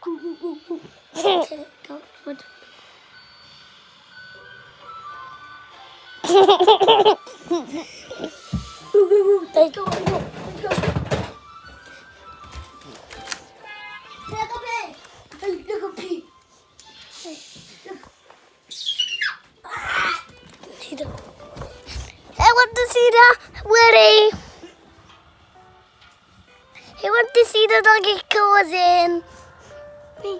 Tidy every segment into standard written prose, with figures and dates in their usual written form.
Okay, go. Good. Let's go. Let's go. Look at Pete. Hey, look. See the. I want to see the Woody. I want to see the doggy cousin. Me.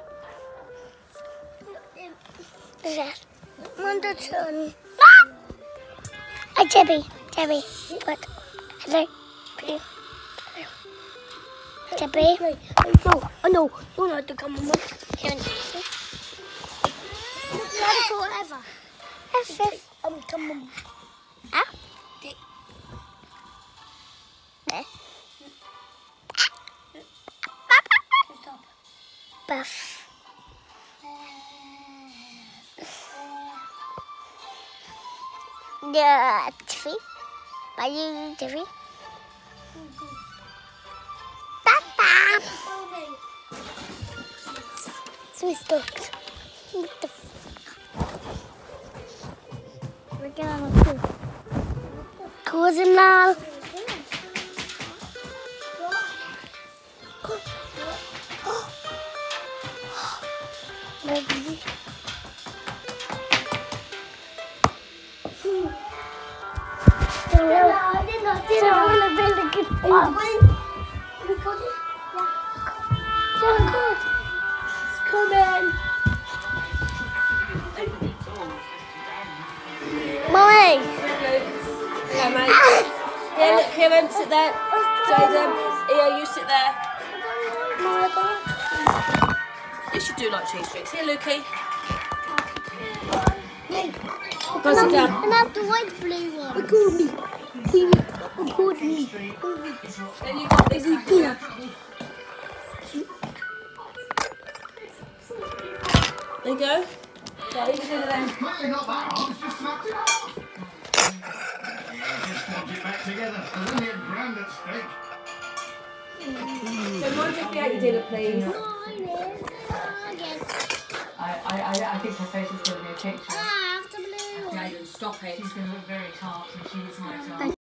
That. I want to turn. Hi, Debbie. Debbie. What? Hello. Debbie. No. Oh no. You don't have to come, Mama. Here. Forever. Come on. Ah? Buff. Yeah, Tiffy. Bye, Tiffy. Papa. So we stopped. What the we're gonna do. Cousin now. Maybe. Mommy! Yeah, mate. Yeah, look, Kieran, sit there. Jaden, Eo, you sit there. Yes, you do like cheese sticks. Here, Lukey. Go sit down. And have the white blue one. Record me. Record me. Then you got this. There you go. Yeah, leave it in there. Maybe not that hard, it's just snapped it up. Just want it back together. There's only a grand at stake. So, mind if you ate your dinner, please? I think her face is going to be a picture. Jaden, stop it. She's going to look very tart and she was like